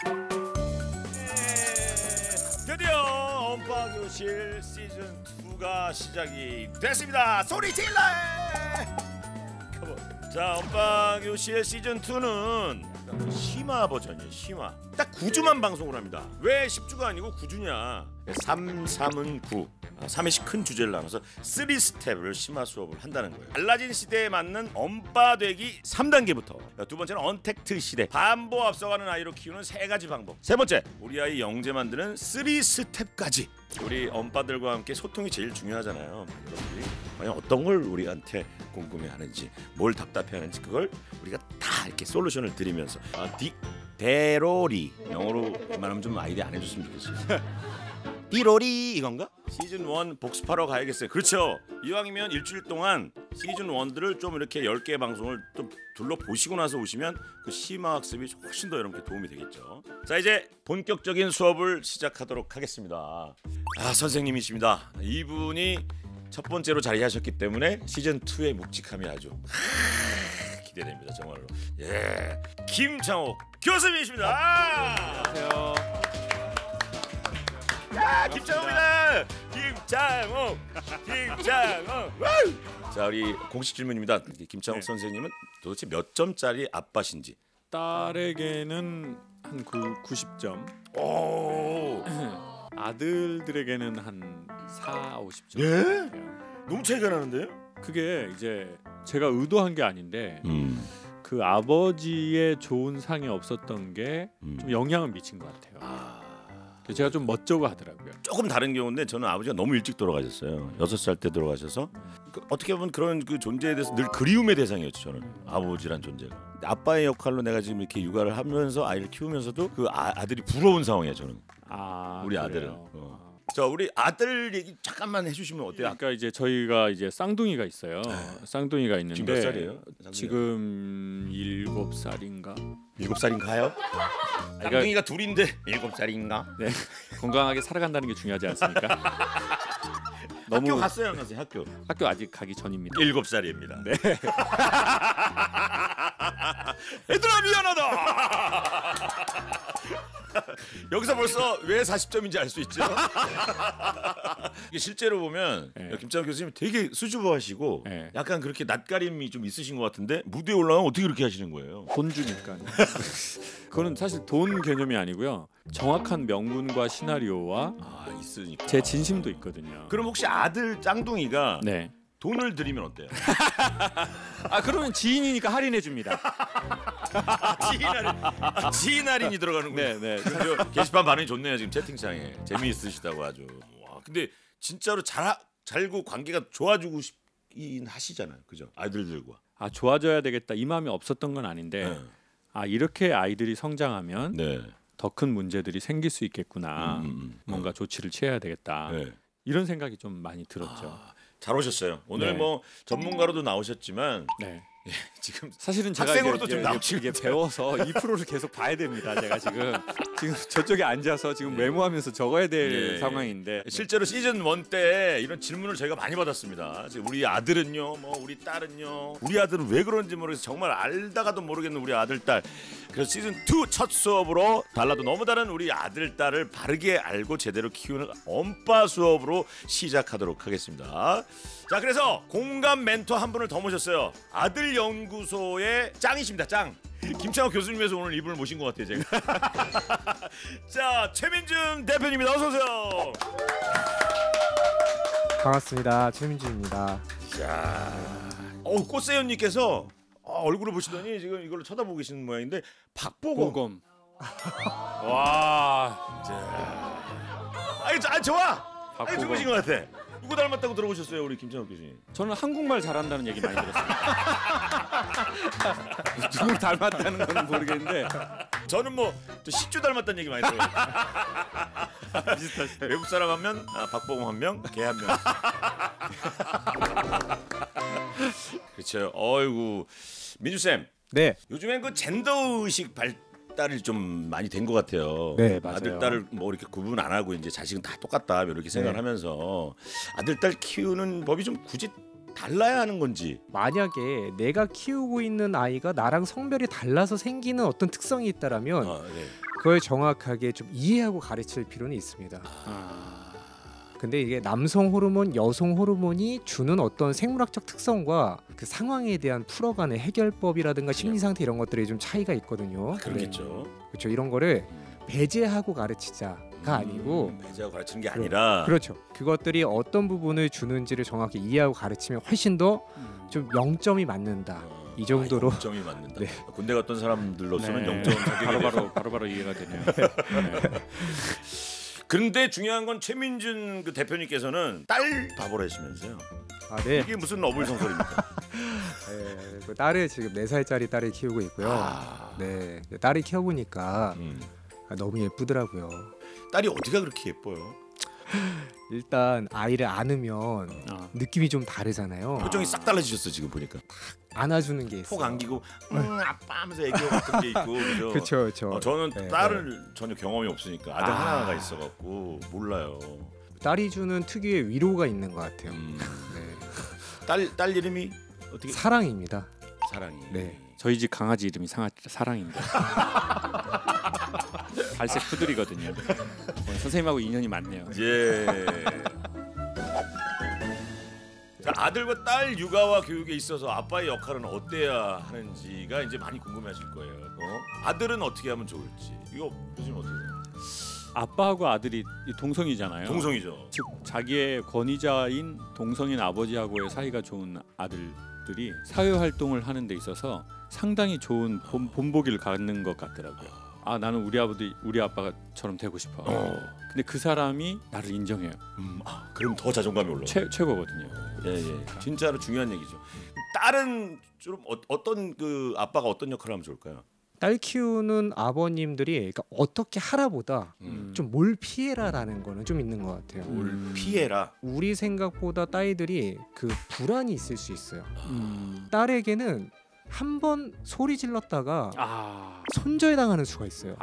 드디어 언박교실 시즌 2가 시작이 됐습니다. 소리 질러! 자, 언박교실 시즌 2는 심화 버전이에요. 심화. 딱 9주만 방송을 합니다. 왜 10주가 아니고 9주냐? 3, 3은 9. 3회씩 큰 주제를 나눠서 3스텝을 심화 수업을 한다는 거예요. 달라진 시대에 맞는 언빠되기 3단계부터 두 번째는 언택트 시대, 반보 앞서가는 아이로 키우는 3가지 방법, 세 번째 우리 아이 영재 만드는 3스텝까지. 우리 언빠들과 함께 소통이 제일 중요하잖아요. 여러분들이 과연 어떤 걸 우리한테 궁금해하는지, 뭘 답답해하는지 그걸 우리가 다 이렇게 솔루션을 드리면서 대로리, 영어로 말하면 좀 아이디 안 해줬으면 좋겠어요. 띠로리 이건가? 시즌 1 복습하러 가야겠어요. 그렇죠. 이왕이면 일주일 동안 시즌 1들을 좀 이렇게 10개 방송을 좀 둘러보시고 나서 오시면 그 심화 학습이 훨씬 더 여러분께 도움이 되겠죠. 자, 이제 본격적인 수업을 시작하도록 하겠습니다. 선생님이십니다. 이분이 첫 번째로 자리하셨기 때문에 시즌 2의 묵직함이 아주 기대됩니다. 정말로. 예, 김창옥 교수님이십니다. 안녕하세요. 김창호입니다. 김창호. 자, 우리 공식 질문입니다. 김창호 선생님은 도대체 몇 점짜리 아빠신지? 딸에게는 한 90점. 오. 아들들에게는 한 4, 50점. 예? 너무 차이가 나는데요? 그게 이제 제가 의도한 게 아닌데 그 아버지의 좋은 상이 없었던 게 좀 영향을 미친 것 같아요. 제가 좀 멋쩍어 하더라고요. 조금 다른 경우인데 저는 아버지가 너무 일찍 돌아가셨어요. 6살 때 돌아가셔서 어떻게 보면 그런 그 존재에 대해서 늘 그리움의 대상이었죠. 저는 아버지란 존재가. 아빠의 역할로 내가 지금 이렇게 육아를 하면서 아이를 키우면서도 그 아들이 부러운 상황이에요. 저는. 우리 그래요? 아들은. 자, 우리 아들 얘기 잠깐만 해주시면 어때요? 그러니까 이제 저희가 이제 쌍둥이가 있어요. 쌍둥이가 있는데 지금 몇 살이에요? 지금 7살인가? 7살인가요? 쌍둥이가 둘인데 7살인가? 네. 건강하게 살아간다는 게 중요하지 않습니까? 학교 갔어요, 안 갔어요? 학교 아직 가기 전입니다. 7살입니다. 네. 얘들아 미안하다. 여기서 벌써 왜 40점인지 알 수 있죠? 이게 실제로 보면 네. 김창호 교수님 되게 수줍어하시고 네. 약간 그렇게 낯가림이 좀 있으신 것 같은데 무대에 올라가면 어떻게 그렇게 하시는 거예요? 돈 주니까. 그거는 사실 돈 개념이 아니고요. 정확한 명분과 시나리오와 있으니까. 제 진심도 있거든요. 그럼 혹시 아들 짱둥이가 네. 돈을 드리면 어때요? 그러면 지인이니까 할인해 줍니다. 지인 할인이 들어가는군요. 네. 게시판 반응이 좋네요. 지금 채팅창에 재미있으시다고 아주. 와, 근데 진짜로 잘고 관계가 좋아지고 싶긴 하시잖아요, 그죠? 아이들과. 좋아져야 되겠다 이 마음이 없었던 건 아닌데 이렇게 아이들이 성장하면 더 큰 문제들이 생길 수 있겠구나. 뭔가 조치를 취해야 되겠다. 이런 생각이 좀 많이 들었죠. 잘 오셨어요. 오늘 뭐 전문가로도 나오셨지만 지금 사실은 제가 학생으로도 좀 이게 배워서 이 프로를 계속 봐야 됩니다. 제가 지금 저쪽에 앉아서 지금 메모하면서 적어야 될 상황인데 실제로 시즌 1 때 이런 질문을 저희가 많이 받았습니다. 우리 아들은요, 뭐 우리 딸은요, 우리 아들은 왜 그런지 모르겠어서 정말 알다가도 모르겠는 우리 아들 딸. 그래서 시즌 2 첫 수업으로 달라도 너무 다른 우리 아들 딸을 바르게 알고 제대로 키우는 언빠 수업으로 시작하도록 하겠습니다. 자, 그래서 공감 멘토 한 분을 더 모셨어요. 아들 연구소의 짱이십니다. 짱. 김창호 교수님에서 오늘 이분을 모신 것 같아요, 제가. 자, 최민준 대표님입니다. 어서 오세요. 반갑습니다. 최민준입니다. 자, 꽃세연님께서 얼굴을 보시더니 지금 이걸로 쳐다보고 계시는 모양인데 박보검. 와, 좋아. 좋으신 것 같아. 누구 닮았다고 들어보셨어요, 우리 김창욱 교수님? 저는 한국말 잘한다는 얘기 많이 들었어요. 누구 닮았다는 건 모르겠는데 저는 뭐 식주 닮았다는 얘기 많이 들어요. 비슷하시네요. 외국 사람 한 명, 박보검 한 명, 걔 한 명. 그렇죠. 어이구, 민주 쌤. 네. 요즘엔 그 젠더 의식 발달이 좀 많이 된 것 같아요. 네, 맞아요. 아들 딸을 뭐 이렇게 구분 안 하고 이제 자식은 다 똑같다 이렇게 생각을 하면서 아들 딸 키우는 법이 좀 굳이 달라야 하는 건지. 만약에 내가 키우고 있는 아이가 나랑 성별이 달라서 생기는 어떤 특성이 있다라면 그걸 정확하게 좀 이해하고 가르칠 필요는 있습니다. 근데 이게 남성 호르몬, 여성 호르몬이 주는 어떤 생물학적 특성과 그 상황에 대한 풀어가는 해결법이라든가 심리 상태 이런 것들이 좀 차이가 있거든요. 그러겠죠. 그렇죠. 이런 거를 배제하고 가르치자가 아니고 배제하고 가르치는 게 아니라 그렇죠. 그것들이 어떤 부분을 주는지를 정확히 이해하고 가르치면 훨씬 더 좀 0점이 맞는다. 이 정도로 0점이 맞는다. 네. 군대 갔던 사람들로서는 네. 0점 바로바로 이해가 되네요. 그런데 중요한 건 최민준 그 대표님께서는 딸 바보라시면서요. 네. 이게 무슨 어불성설입니까? 네, 그 딸을 지금 4살짜리 딸을 키우고 있고요. 네, 딸을 키워보니까 너무 예쁘더라고요. 딸이 어디가 그렇게 예뻐요? 일단 아이를 안으면 느낌이 좀 다르잖아요. 표정이 싹 달라지셨어 지금 보니까. 안아주는 게 있어요. 폭 안기고 아빠 하면서 애교 같은 게 있고 그죠? 그렇죠. 저는 네, 딸을 전혀 경험이 없으니까 아들 하나가 있어갖고 몰라요. 딸이 주는 특유의 위로가 있는 것 같아요. 네. 딸 이름이 어떻게? 사랑입니다. 사랑이. 네. 저희 집 강아지 이름이 사랑입니다. 갈색 푸들이거든요. 선생님하고 인연이 많네요. 예. 자, 아들과 딸 육아와 교육에 있어서 아빠의 역할은 어때야 하는지가 이제 많이 궁금해하실 거예요. 아들은 어떻게 하면 좋을지. 이거 교수님 어떻게 생각해요? 아빠하고 아들이 동성이잖아요. 동성이죠. 즉 자기의 권위자인 동성인 아버지하고의 사이가 좋은 아들들이 사회 활동을 하는 데 있어서 상당히 좋은 본보기를 갖는 것 같더라고요. 아 나는 우리 아빠처럼 되고 싶어. 근데 그 사람이 나를 인정해요. 그럼 더 자존감이 올라. 최고거든요. 예. 진짜로 중요한 얘기죠. 딸은 좀 어떤 그 아빠가 어떤 역할을 하면 좋을까요? 딸 키우는 아버님들이 그러니까 어떻게 하라보다 좀 뭘 피해라라는 거는 좀 있는 것 같아요. 뭘 피해라. 우리 생각보다 딸들이 그 불안이 있을 수 있어요. 딸에게는 한 번 소리 질렀다가 손절당하는 수가 있어요.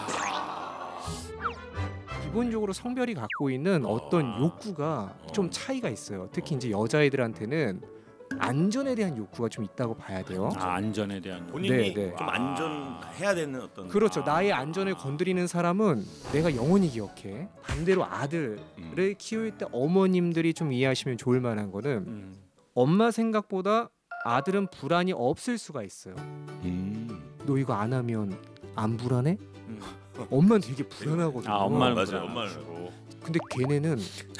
기본적으로 성별이 갖고 있는 어떤 욕구가 좀 차이가 있어요. 특히 이제 여자애들한테는 안전에 대한 욕구가 좀 있다고 봐야 돼요. 안전에 대한 본인이 좀 안전해야 되는 어떤. 그렇죠. 나의 안전을 건드리는 사람은 내가 영원히 기억해. 반대로 아들을 키울 때 어머님들이 좀 이해하시면 좋을 만한 거는 엄마 생각보다 아들은 불안이 없을 수가 있어요. 너 이거 안 하면 안 불안해? 엄마는 되게 불안하거든요. 엄마는 맞아요. 엄마는. 근데 걔네는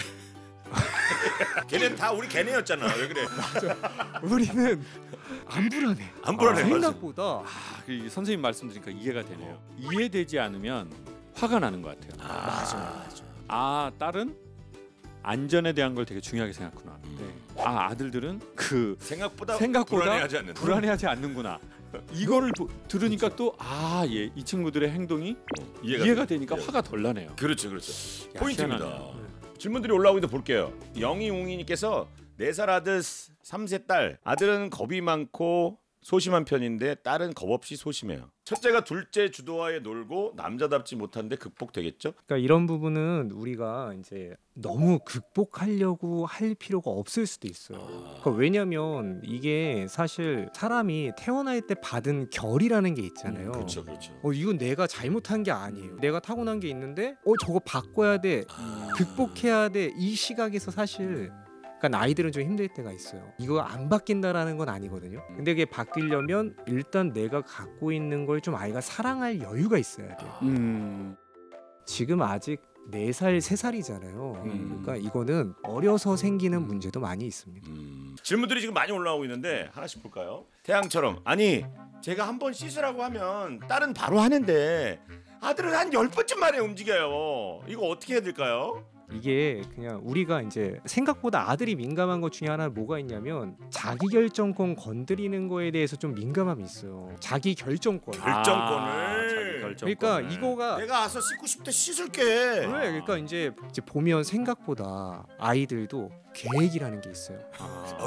걔는 다 우리 걔네였잖아. 왜 그래? 맞아. 우리는 안 불안해. 안 불안해. 생각보다. 선생님 말씀 드리니까 이해가 되네요. 이해되지 않으면 화가 나는 것 같아요. 맞아. 딸은 안전에 대한 걸 되게 중요하게 생각하구나. 아들들은 그 생각보다 불안해하지 않는구나. 이거를 들으니까 또 이 친구들의 행동이 이해가 되니까 화가 덜 나네요. 그렇죠. 포인트입니다. 질문들이 올라오고 있는데 볼게요. 영희웅이님께서 4살 아들 3세 딸. 아들은 겁이 많고 소심한 편인데 딸은 겁 없이 소심해요. 첫째가 둘째 주도하에 놀고 남자답지 못한데 극복되겠죠? 그러니까 이런 부분은 우리가 이제 너무 극복하려고 할 필요가 없을 수도 있어요. 그러니까 왜냐하면 이게 사실 사람이 태어날 때 받은 결이라는 게 있잖아요. 그렇죠. 이건 내가 잘못한 게 아니에요. 내가 타고난 게 있는데 저거 바꿔야 돼, 극복해야 돼. 이 시각에서 사실 그러니까 아이들은 좀 힘들 때가 있어요. 이거 안 바뀐다라는 건 아니거든요. 근데 그게 바뀌려면 일단 내가 갖고 있는 걸 좀 아이가 사랑할 여유가 있어야 돼요. 지금 아직 4살, 3살이잖아요. 그러니까 이거는 어려서 생기는 문제도 많이 있습니다. 질문들이 지금 많이 올라오고 있는데 하나씩 볼까요? 태양처럼 아니 제가 한번 씻으라고 하면 딸은 바로 하는데 아들은 한 10번쯤 만에 움직여요. 이거 어떻게 해야 될까요? 이게 그냥 우리가 이제 생각보다 아들이 민감한 것 중에 하나 뭐가 있냐면 자기 결정권 건드리는 거에 대해서 좀 민감함이 있어요. 자기 결정권. 결정권을. 그러니까 이거가 내가 와서 씻고 싶을 때 씻을게. 그러니까 이제 보면 생각보다 아이들도 계획이라는 게 있어요.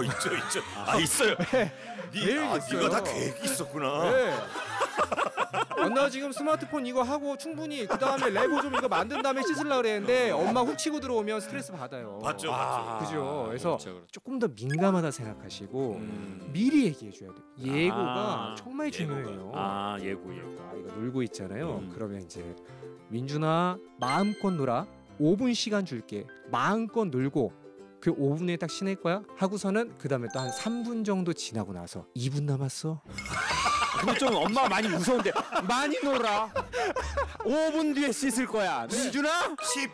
있죠. 있어요. 계획이 있어요. 네가 다 계획이 있었구나. 네. 나 지금 스마트폰 이거 하고 충분히 그 다음에 레고 좀 이거 만든 다음에 씻으려고 그랬는데 엄마 훅치고 들어오면 스트레스 받아요. 맞죠. 그죠. 그래서 그렇죠. 조금 더 민감하다 생각하시고 미리 얘기해줘야 돼. 예고가 정말 중요해요. 예고. 아이가 놀고 있잖아요. 그러면 이제 민준아 마음껏 놀아. 5분 시간 줄게. 마음껏 놀고 그 5분에 딱 쉬낼 거야. 하고서는 그 다음에 또 한 3분 정도 지나고 나서 2분 남았어. 근데 좀 엄마 많이 무서운데 많이 놀아. 5분 뒤에 씻을 거야. 민준아 10.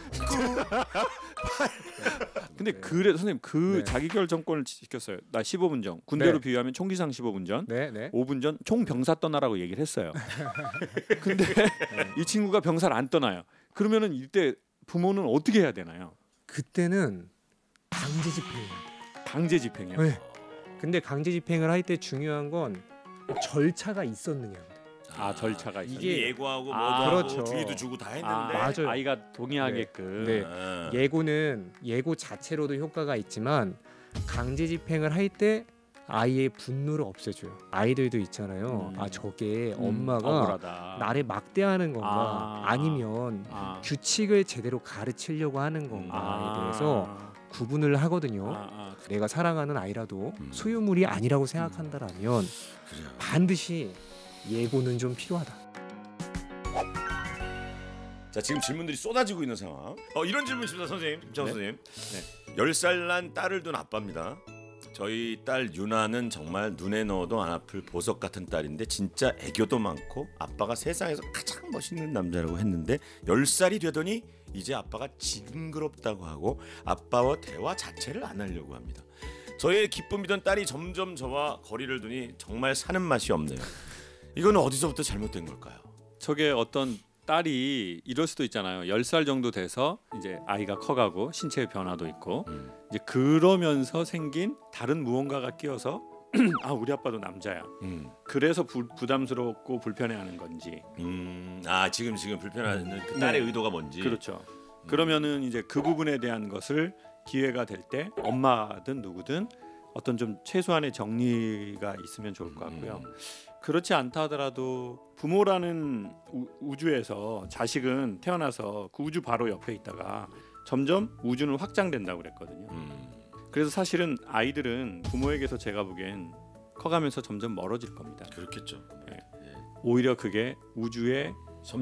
근데 그래 선생님 그 네. 자기결정권을 지켰어요. 나 15분 전. 군대로 네. 비유하면 총기상 15분 전. 네. 5분 전 총병사 떠나라고 얘기를 했어요. 근데 이 친구가 병사를 안 떠나요. 그러면은 이때 부모는 어떻게 해야 되나요? 그때는 강제 집행해야 돼. 강제 집행이요. 네. 근데 강제 집행을 할 때 중요한 건 절차가 있었느냐. 절차가 있어요. 이게 예고하고 뭐도 그렇죠. 하고 주의도 주고 다 했는데 맞아요. 아이가 동의하게끔. 네. 예고는 예고 자체로도 효과가 있지만 강제 집행을 할 때 아이의 분노를 없애줘요. 아이들도 있잖아요. 저게 엄마가 억울하다. 나를 막대하는 건가 아니면 규칙을 제대로 가르치려고 하는 건가에 대해서 구분을 하거든요. 내가 사랑하는 아이라도 소유물이 아니라고 생각한다라면 반드시 예고는 좀 필요하다. 자, 지금 질문들이 쏟아지고 있는 상황. 이런 질문 있습니다, 선생님. 김창호 선생님. 네. 10살 난 딸을 둔 아빠입니다. 저희 딸 유나는 정말 눈에 넣어도 안 아플 보석 같은 딸인데 진짜 애교도 많고 아빠가 세상에서 가장 멋있는 남자라고 했는데 10살이 되더니 이제 아빠가 징그럽다고 하고 아빠와 대화 자체를 안 하려고 합니다. 저의 기쁨이던 딸이 점점 저와 거리를 두니 정말 사는 맛이 없네요. 이거는 어디서부터 잘못된 걸까요? 저게 어떤 딸이 이럴 수도 있잖아요. 10살 정도 돼서 이제 아이가 커가고 신체의 변화도 있고 이제 그러면서 생긴 다른 무언가가 끼어서 우리 아빠도 남자야. 그래서 부담스럽고 불편해하는 건지. 지금 불편하는 그 딸의 의도가 뭔지. 그렇죠. 그러면은 이제 그 부분에 대한 것을 기회가 될 때 엄마든 누구든 어떤 좀 최소한의 정리가 있으면 좋을 것 같고요. 그렇지 않다 하더라도 부모라는 우주에서 자식은 태어나서 그 우주 바로 옆에 있다가 점점 우주는 확장된다고 그랬거든요. 그래서 사실은 아이들은 부모에게서 제가 보기엔 커가면서 점점 멀어질 겁니다. 그렇겠죠. 네. 오히려 그게 우주의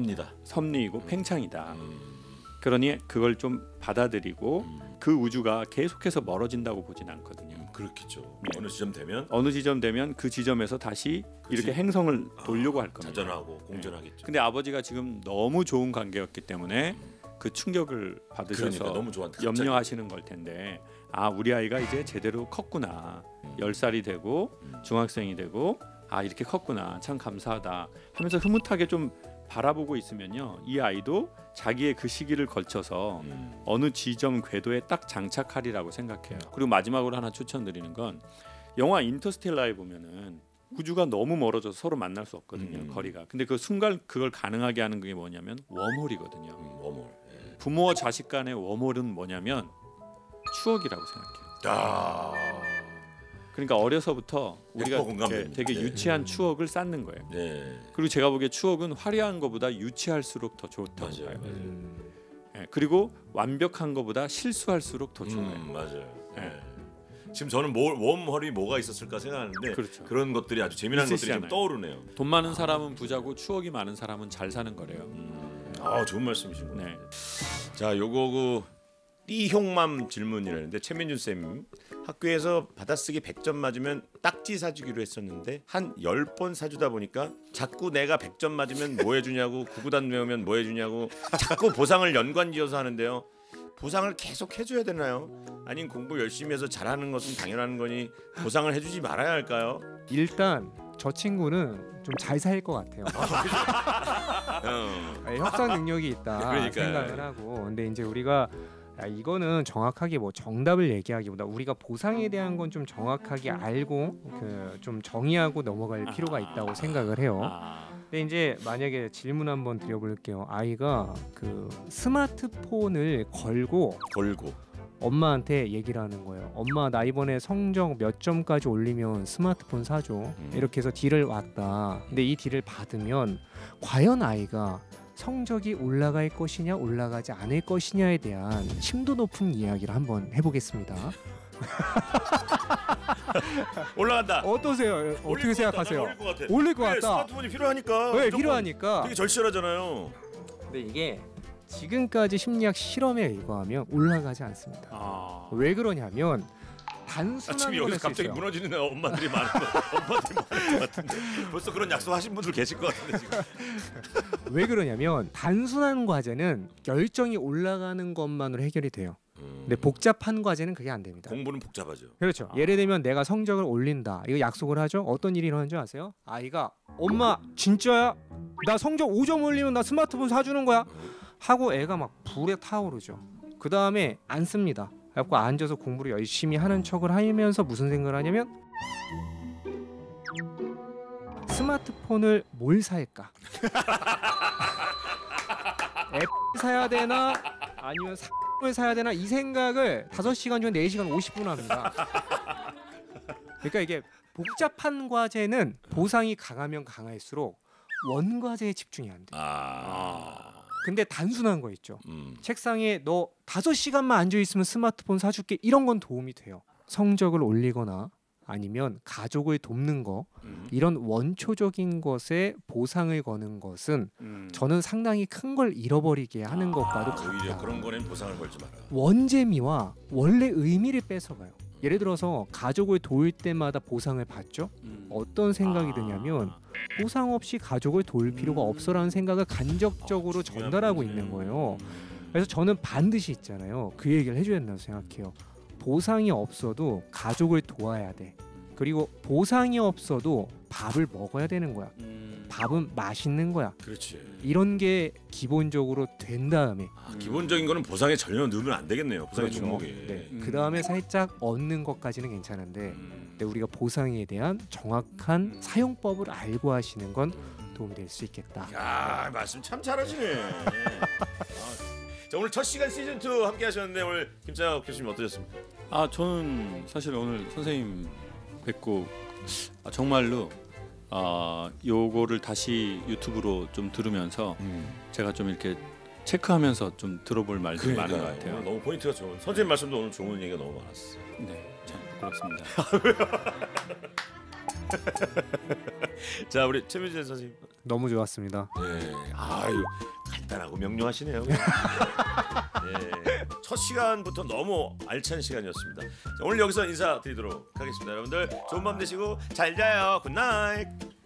섭리이고 팽창이다. 그러니 그걸 좀 받아들이고 그 우주가 계속해서 멀어진다고 보진 않거든요. 그렇겠죠. 네. 어느 지점 되면 그 지점에서 다시 이렇게 행성을 돌려고 할 겁니다. 자전하고 공전하겠죠. 근데 아버지가 지금 너무 좋은 관계였기 때문에 그 충격을 받으셔서 너무 좋았는데 염려하시는 걸 텐데 우리 아이가 이제 제대로 컸구나. 10살이 되고 중학생이 되고 이렇게 컸구나. 참 감사하다 하면서 흐뭇하게 좀 바라보고 있으면요. 이 아이도 자기의 그 시기를 걸쳐서 어느 지점 궤도에 딱 장착하리라고 생각해요. 그리고 마지막으로 하나 추천드리는 건 영화 인터스텔라에 보면은 우주가 너무 멀어져서 서로 만날 수 없거든요. 거리가. 근데 그 순간 그걸 가능하게 하는 게 뭐냐면 웜홀이거든요. 웜홀. 부모와 자식 간의 웜홀은 뭐냐면 추억이라고 생각해요. 그러니까 어려서부터 우리가 되게 유치한 추억을 쌓는 거예요. 그리고 제가 보기에 추억은 화려한 것보다 유치할수록 더 좋다고 봐요. 그리고 완벽한 것보다 실수할수록 더 좋아요. 맞아요. 지금 저는 웜홀이 뭐가 있었을까 생각하는데 그렇죠. 그런 것들이 아주 재미난 것들이 있으시잖아요. 좀 떠오르네요. 돈 많은 사람은 부자고 추억이 많은 사람은 잘 사는 거래요. 좋은 말씀이신 것 네. 같아요. 자, 요거 띠형맘 질문이라는데 최민준 쌤 학교에서 받아쓰기 100점 맞으면 딱지 사주기로 했었는데 한 10번 사주다 보니까 자꾸 내가 100점 맞으면 뭐 해주냐고 구구단 외우면 뭐 해주냐고 자꾸 보상을 연관지어서 하는데요. 보상을 계속 해줘야 되나요? 아니면 공부 열심히 해서 잘하는 것은 당연한 거니 보상을 해주지 말아야 할까요? 일단 저 친구는 좀 잘 살 것 같아요. 협상 능력이 있다 그러니까요. 생각을 하고. 근데 이제 우리가 이거는 정확하게 뭐 정답을 얘기하기보다 우리가 보상에 대한 건 좀 정확하게 알고 좀 정의하고 넘어갈 필요가 있다고 생각을 해요. 근데 이제 만약에 질문 한번 드려볼게요. 아이가 그 스마트폰을 걸고 엄마한테 얘기를 하는 거예요. 엄마 나 이번에 성적 몇 점까지 올리면 스마트폰 사줘. 이렇게 해서 딜을 왔다. 근데 이 딜을 받으면 과연 아이가 성적이 올라갈 것이냐 올라가지 않을 것이냐에 대한 심도 높은 이야기를 한번 해보겠습니다. 올라간다. 어떠세요? 어떻게 생각하세요? 올릴 것 같아. 올릴 것 같다. 스마트폰이 필요하니까. 왜 필요하니까. 되게 절실하잖아요. 근데 이게 지금까지 심리학 실험에 의거하면 올라가지 않습니다. 왜 그러냐면 단순한 지금 걸 여기서 할 수 갑자기 있어요. 무너지는 엄마들이 많은 것 같은데 벌써 그런 약속하신 분들 계실 것 같은데 지금. 왜 그러냐면 단순한 과제는 열정이 올라가는 것만으로 해결이 돼요. 근데 복잡한 과제는 그게 안 됩니다. 공부는 복잡하죠. 그렇죠. 예를 들면 내가 성적을 올린다. 이거 약속을 하죠. 어떤 일이 일어나는 줄 아세요? 아이가 엄마 진짜야? 나 성적 5점 올리면 나 스마트폰 사주는 거야? 하고 애가 막 불에 타오르죠. 그 다음에 안 씁니다. 그래갖고 앉아서 공부를 열심히 하는 척을 하면서 무슨 생각을 하냐면 스마트폰을 뭘 살까? 앱 사야 되나? 아니면 을 사야 되나? 이 생각을 5시간 중에 4시간 50분 합니다. 그러니까 이게 복잡한 과제는 보상이 강하면 강할수록 원과제에 집중이 안 돼요. 근데 단순한 거 있죠. 책상에 너 5시간만 앉아있으면 스마트폰 사줄게. 이런 건 도움이 돼요. 성적을 올리거나 아니면 가족을 돕는 거 이런 원초적인 것에 보상을 거는 것은 저는 상당히 큰 걸 잃어버리게 하는 것과도 같다. 오히려 그런 거는 보상을 걸지 마라. 원재미와 원래 의미를 뺏어가요. 예를 들어서 가족을 도울 때마다 보상을 받죠. 어떤 생각이 드냐면 보상 없이 가족을 도울 필요가 없어라는 생각을 간접적으로 전달하고 있는 거예요. 그래서 저는 반드시 있잖아요. 그 얘기를 해줘야 된다고 생각해요. 보상이 없어도 가족을 도와야 돼. 그리고 보상이 없어도 밥을 먹어야 되는 거야. 밥은 맛있는 거야. 그렇지. 이런 게 기본적으로 된 다음에 기본적인 거는 보상에 전혀 넣으면 안 되겠네요. 보상의 그렇죠. 종목에. 네. 그 다음에 살짝 얻는 것까지는 괜찮은데 근데 우리가 보상에 대한 정확한 사용법을 알고 하시는 건 도움이 될 수 있겠다. 야, 말씀 참 잘하시네. 자, 오늘 첫 시간 시즌 2 함께 하셨는데 오늘 김창학 교수님 어떠셨습니까? 저는 사실 오늘 선생님 뵙고 정말로 요거를 다시 유튜브로 좀 들으면서 제가 좀 이렇게 체크하면서 좀 들어볼 말들이 많은 것 같아요. 오늘 너무 포인트가 좋은. 선생님 말씀도 오늘 좋은 얘기가 너무 많았어요. 네, 참 부끄럽습니다. 자, 우리 최민재 선생님. 너무 좋았습니다. 네, 아유 간단하고 명료하시네요. 네, 첫 시간부터 너무 알찬 시간이었습니다. 자, 오늘 여기서 인사드리도록 하겠습니다. 여러분들 좋은 밤 되시고 잘 자요. 굿나잇.